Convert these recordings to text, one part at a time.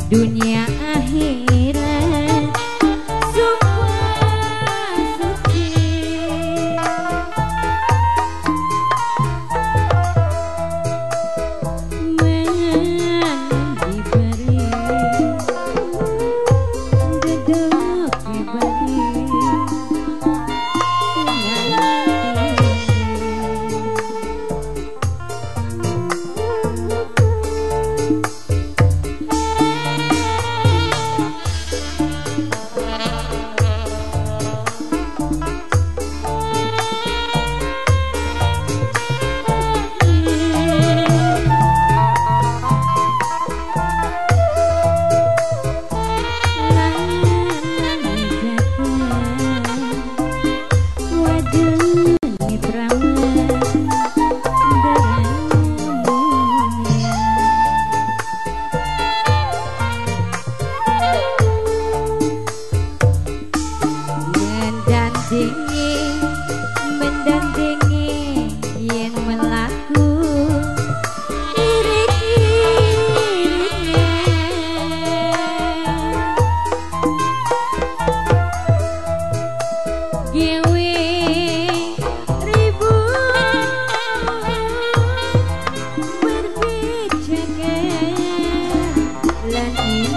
dunia akhirat sumpah suci diberi dedek diberi mendandengi yen melaku irik-iriknya gawe ribu berbicara lan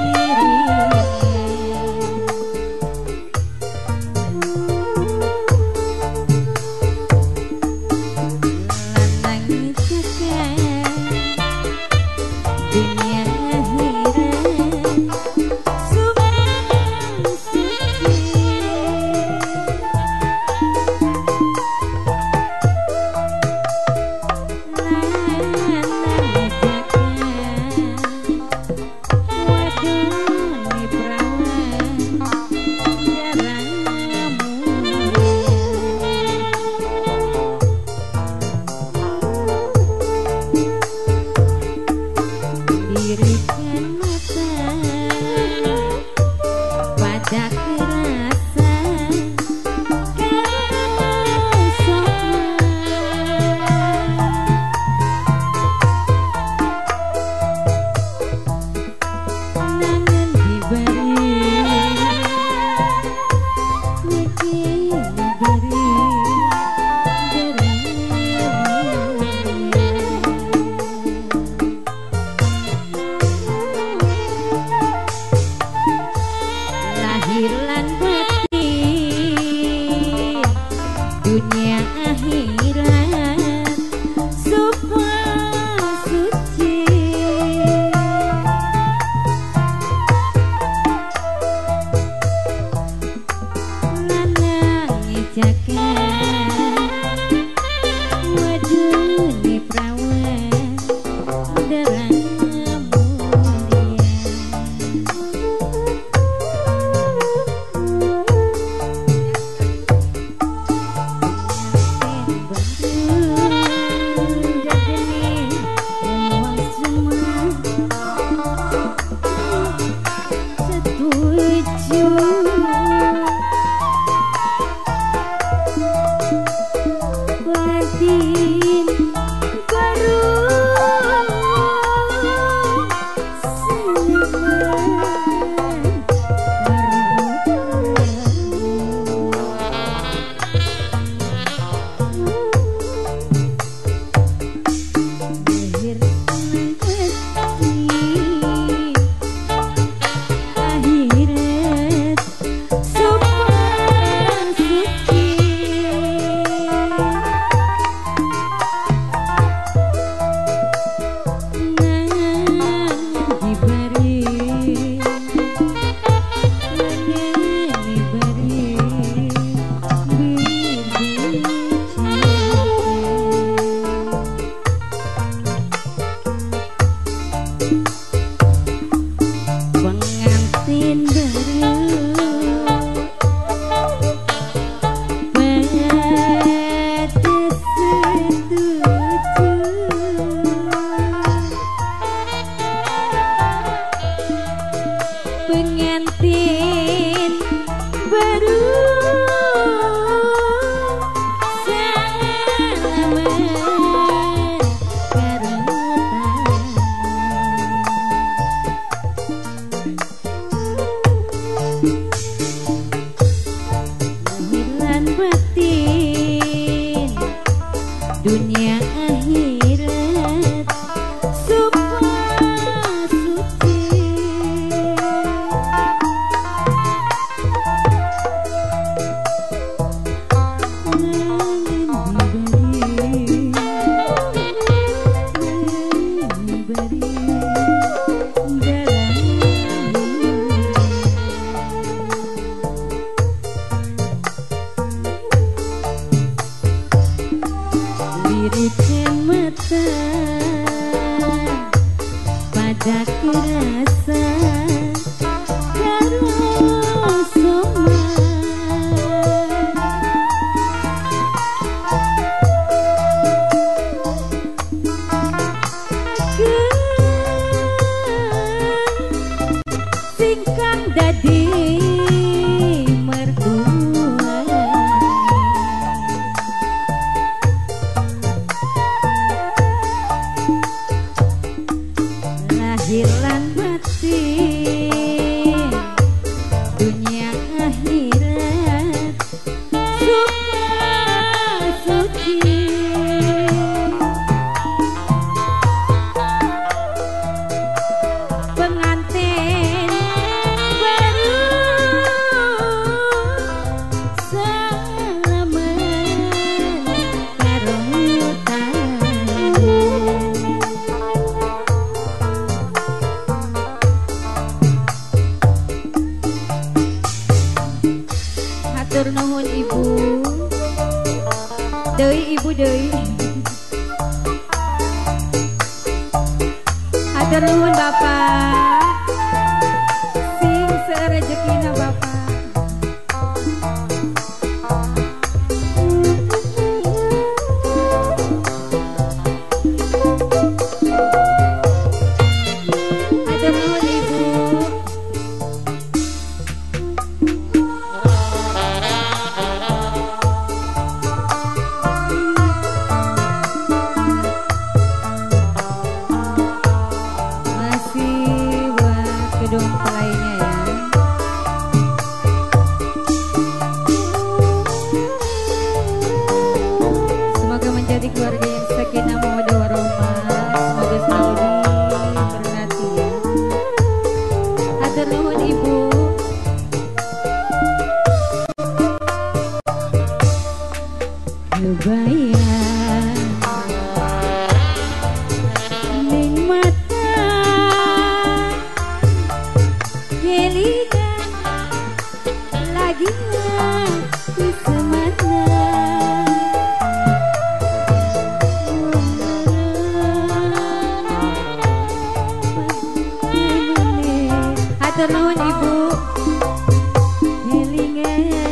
dunia akhirat sumpah suci wadoni perawan jaramu dirikan mata pada kerasa nangan diberi mikir diberi lahir lan batin dunia akhirat sumpah suci lanang jagat wadoni perawan derang pengantin baru salaman karo tamu ada kerasa karo soma singkang dadi mertua lahir lan batin dunia akhirat super suci pengantin baru salaman karo hatur nuhun ibu deui ibu deui hatur nuhun bapak sing serejekina bapak hatur nuhun ibu masih buat gedung lainnya ya. Semoga menjadi keluarga yang sakinah mawaddah warahmah. Semoga selalu diberkati ya. Hatur nuhun ibu. Kebayang ning mata kelingan lagi di semana hatur nuhun ibu kelingan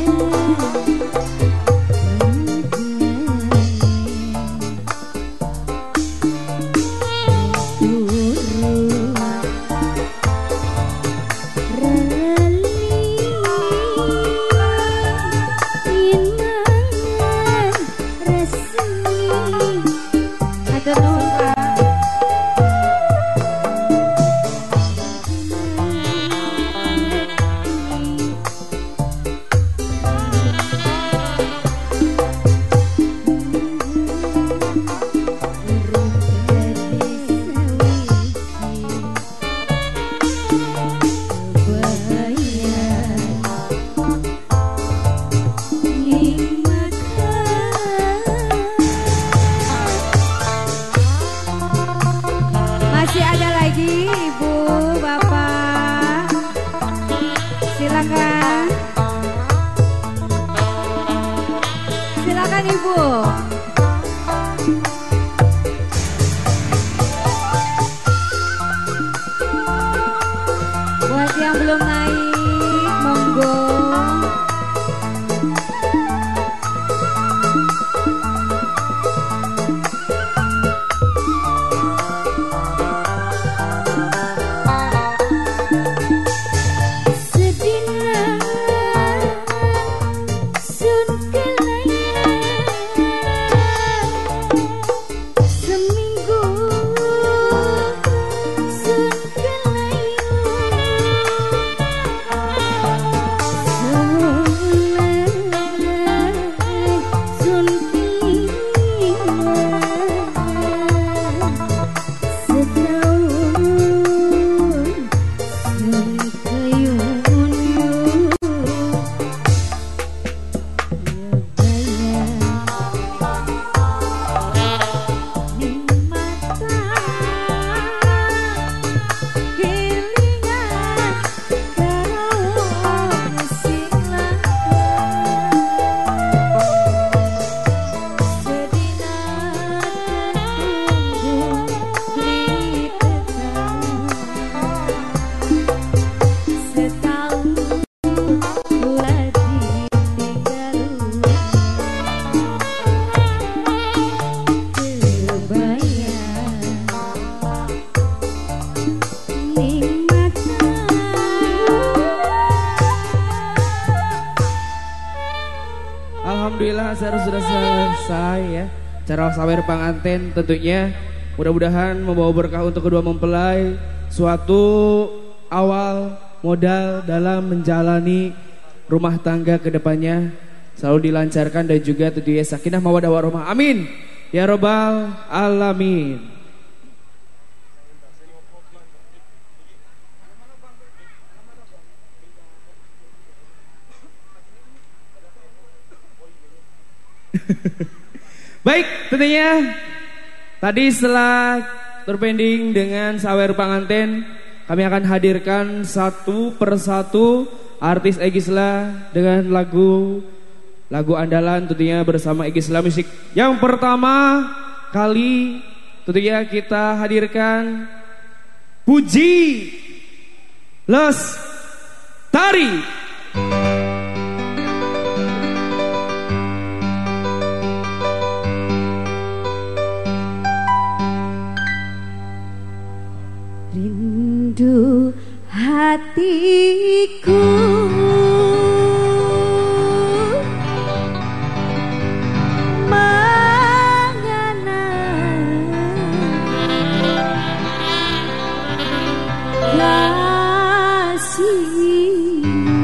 masih ada lagi ibu bapak silakan silakan ibu buat yang belum naik monggo Alhamdulillah acara sudah selesai ya. Cara sawer pengantin tentunya mudah-mudahan membawa berkah untuk kedua mempelai, suatu awal modal dalam menjalani rumah tangga ke depannya selalu dilancarkan dan juga tentunya sakinah mawaddah warahmah. Amin ya robbal alamin. Baik, tentunya tadi setelah terpending dengan sawer pengantin, kami akan hadirkan satu persatu artis Egisla dengan lagu andalan tentunya bersama Egisla Musik. Yang pertama kali tentunya kita hadirkan Puji Lestari. Rindu hatiku mengenang kasih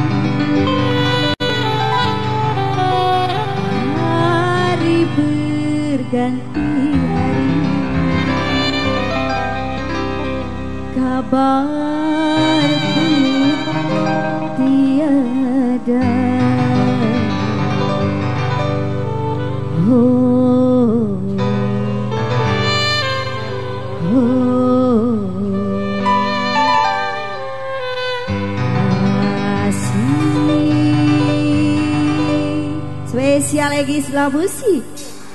hari berganti hari kabarku tiada. Oh, oh, kasih spesial Egisla Musik.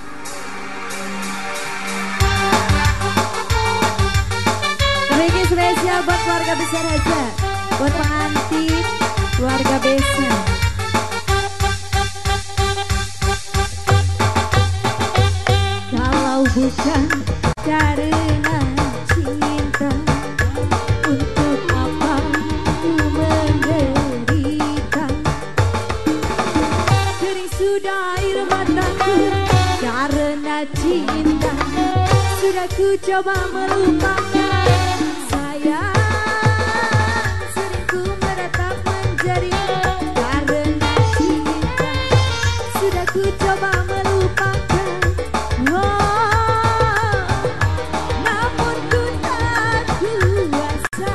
Spesial buat keluarga besar aja, buat pengantin, keluarga besar. Kalau bukan karena cinta, untuk apa ku menderita? Kering sudah air mataku karena cinta, sudah ku coba melupakan. Sering ku menatap menjadi karena cinta, sudah ku coba melupakan. Oh, namun ku tak kuasa.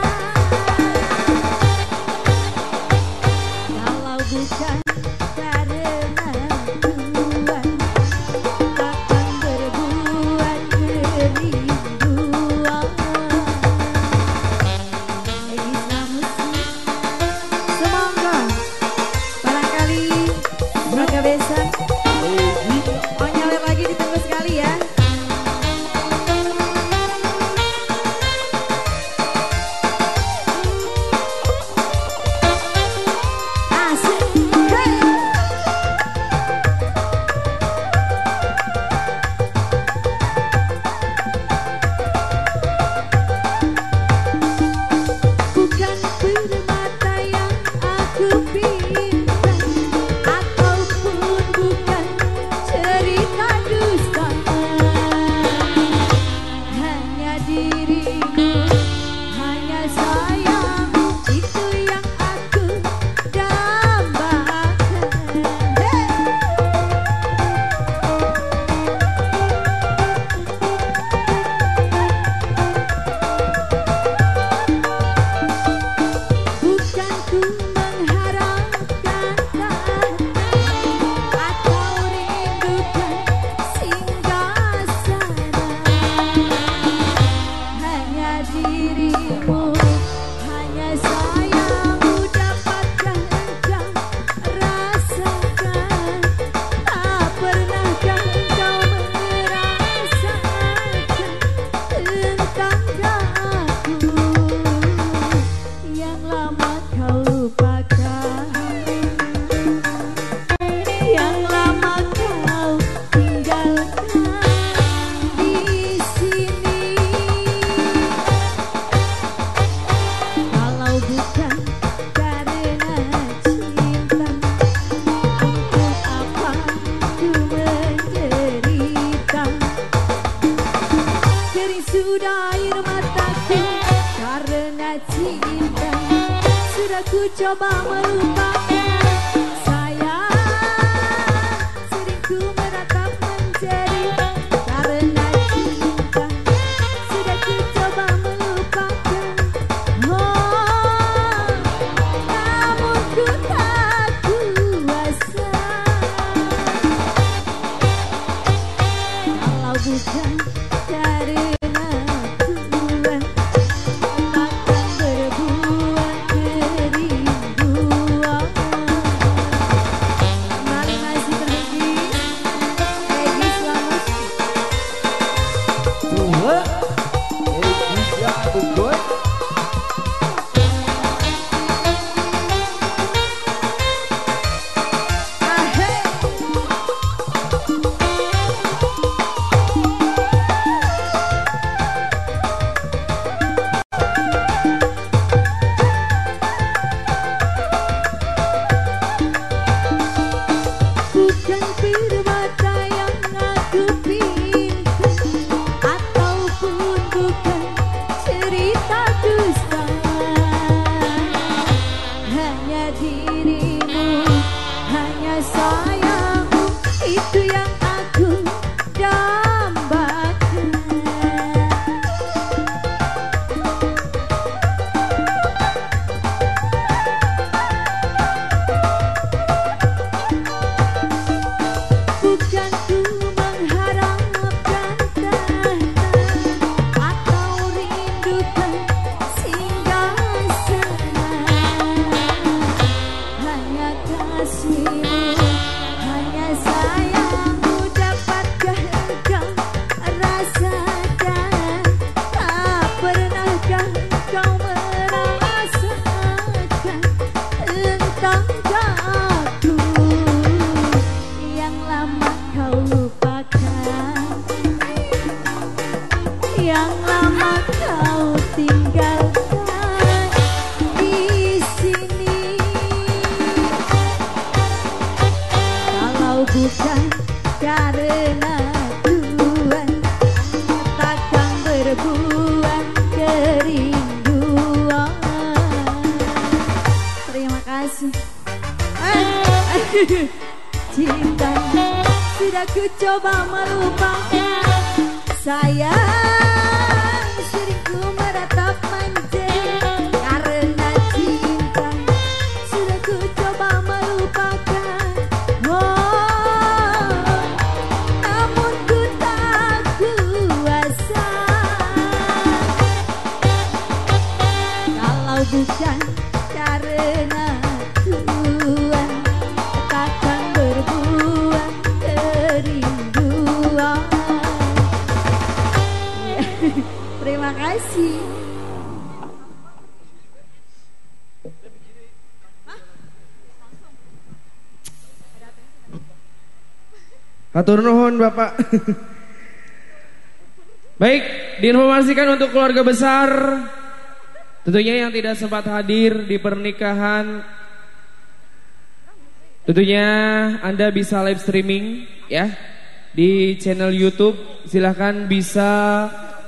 Kalau bukan karena Tuhan, takkan berbuat kerinduan. coba melupakan sayang, sering ku menatap menjadi karena cinta. Sudah ku coba melupakan, oh, namun ku tak kuasa. Kalau bukan karena Tuhan, takkan berbuat kerinduan. Kembali masih pergi, Egy selamat. Tuh, bisa betul. Bukan permata yang aku pinta, ataupun bukan cerita dusta. Hanya dirimu, hanya sayangmu, itu yang aku dambakan. Bukan ku mengharapkan tahta atau rindukan singgah sana. Hanya kasihmu, hanya sayangmu dapatkah engkau rasakan? Tak pernahkah engkau merasakan tentang aku yang lama kau lupakan, yang lama kau tinggalkan di sini. Kalau bukan karena Tuhan, takkan berbuat kerinduan. Terima kasih. Cinta sudah ku coba melupakan sayang, sering ku meratap menjadi karena cinta. Sudah ku coba melupakan, oh, namun ku tak kuasa. Kalau bukan karena Tuhan, takkan berbuat kerinduan. Terima kasih. Hatur nuhun Bapak. Baik, diinformasikan untuk keluarga besar tentunya yang tidak sempat hadir di pernikahan, tentunya Anda bisa live streaming ya di channel YouTube. Silahkan bisa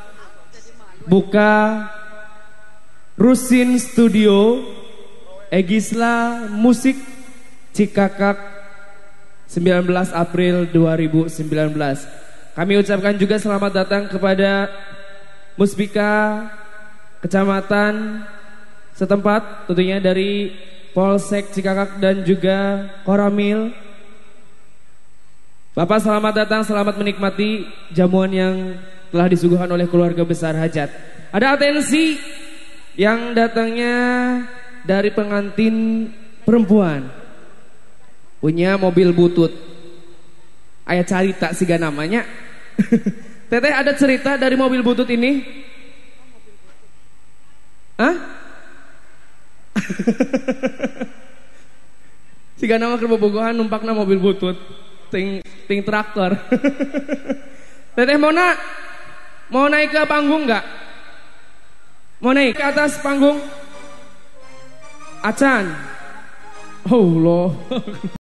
buka Rusin Studio Egisla Musik Cikakak 19 April 2019. Kami ucapkan juga selamat datang kepada Muspika Kecamatan setempat, tentunya dari Polsek Cikakak dan juga Koramil. Bapak selamat datang, selamat menikmati jamuan yang telah disuguhkan oleh keluarga besar hajat. Ada atensi yang datangnya dari pengantin perempuan, punya mobil butut. Aya cerita siga namanya. Teteh ada cerita dari mobil butut ini? Hah? Siga nama kerbobogohan numpakna mobil butut, ting traktor. Teteh mau naik ke panggung nggak? Mau naik ke atas panggung? Acan. Oh Allah.